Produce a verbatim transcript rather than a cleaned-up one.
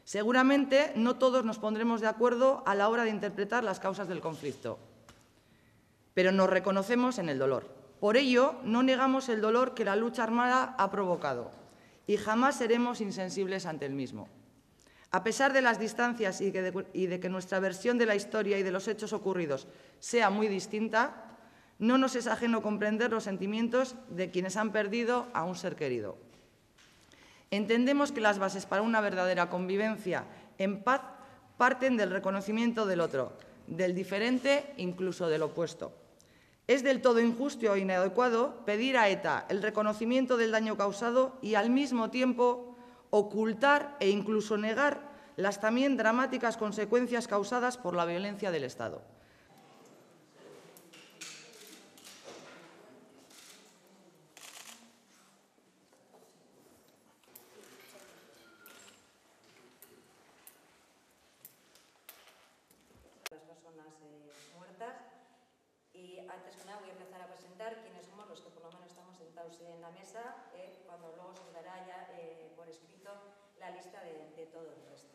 Seguramente no todos nos pondremos de acuerdo a la hora de interpretar las causas del conflicto, pero nos reconocemos en el dolor. Por ello, no negamos el dolor que la lucha armada ha provocado y jamás seremos insensibles ante el mismo. A pesar de las distancias y de, y de que nuestra versión de la historia y de los hechos ocurridos sea muy distinta, no nos es ajeno comprender los sentimientos de quienes han perdido a un ser querido. Entendemos que las bases para una verdadera convivencia en paz parten del reconocimiento del otro, del diferente, incluso del opuesto. Es del todo injusto e inadecuado pedir a ETA el reconocimiento del daño causado y, al mismo tiempo, ocultar e incluso negar las también dramáticas consecuencias causadas por la violencia del Estado. Personas eh, muertas, y antes que nada voy a empezar a presentar quiénes somos los que por lo menos estamos sentados en la mesa, eh, cuando luego se os dará ya eh, por escrito la lista de, de todo el resto.